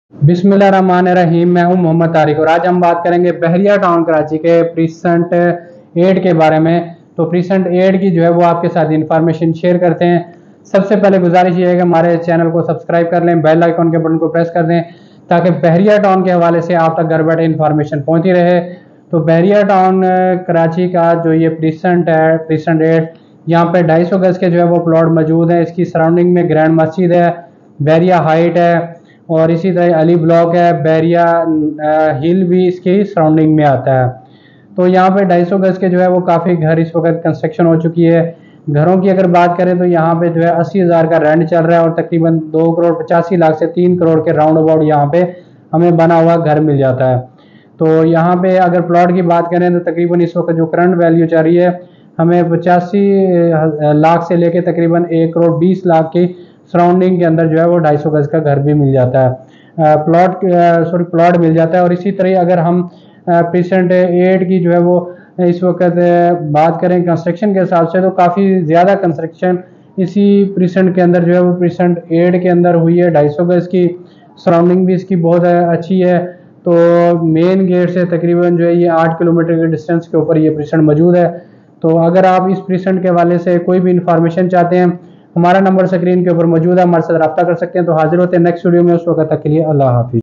बिस्मिल्लाहिर्रहमानिर्रहीम। मैं हूं मोहम्मद तारिक और आज हम बात करेंगे बहरिया टाउन कराची के प्रीसेंट 8 के बारे में। तो प्रीसेंट 8 की जो है वो आपके साथ इंफॉर्मेशन शेयर करते हैं। सबसे पहले गुजारिश ये है कि हमारे चैनल को सब्सक्राइब कर लें, बेल आइकन के बटन को प्रेस कर दें ताकि बहरिया टाउन के हवाले से आप तक घर बैठे इंफॉर्मेशन पहुंचती रहे। तो बहरिया टाउन कराची का जो ये प्रीसेंट है, प्रीसेंट 8, यहाँ पे 250 गज के जो है वो प्लॉट मौजूद हैं। इसकी सराउंडिंग में ग्रैंड मस्जिद है, बहरिया हाइट है और इसी तरह अली ब्लॉक है, बहरिया हिल भी इसकी सराउंडिंग में आता है। तो यहाँ पे 250 गज के जो है वो काफ़ी घर इस वक्त कंस्ट्रक्शन हो चुकी है। घरों की अगर बात करें तो यहाँ पे जो है 80,000 का रेंट चल रहा है और तकरीबन 2 करोड़ 85 लाख से 3 करोड़ के राउंड अबाउट यहाँ पे हमें बना हुआ घर मिल जाता है। तो यहाँ पे अगर प्लॉट की बात करें तो तकरीबन इस वक्त जो करंट वैल्यू चल रही है हमें 85 लाख से लेके तकरीबन 1 करोड़ 20 लाख की सराउंडिंग के अंदर जो है वो 250 गज का घर भी मिल जाता है, प्लॉट मिल जाता है। और इसी तरह अगर हम प्रीसेंट 8 की जो है वो इस वक्त बात करें कंस्ट्रक्शन के हिसाब से तो काफ़ी ज़्यादा कंस्ट्रक्शन इसी प्रीसेंट के अंदर जो है वो प्रीसेंट 8 के अंदर हुई है। 250 गज की सराउंडिंग भी इसकी बहुत अच्छी है। तो मेन गेट से तकरीबन जो है ये 8 किलोमीटर के डिस्टेंस के ऊपर ये प्रीसेंट मौजूद है। तो अगर आप इस प्रीसेंट के हवाले से कोई भी इंफॉर्मेशन चाहते हैं, हमारा नंबर स्क्रीन के ऊपर मौजूद है, हमारे साथ रब्ता कर सकते हैं। तो हाजिर होते हैं नेक्स्ट वीडियो में, उस वक्त तक के लिए अल्लाह हाफिज़।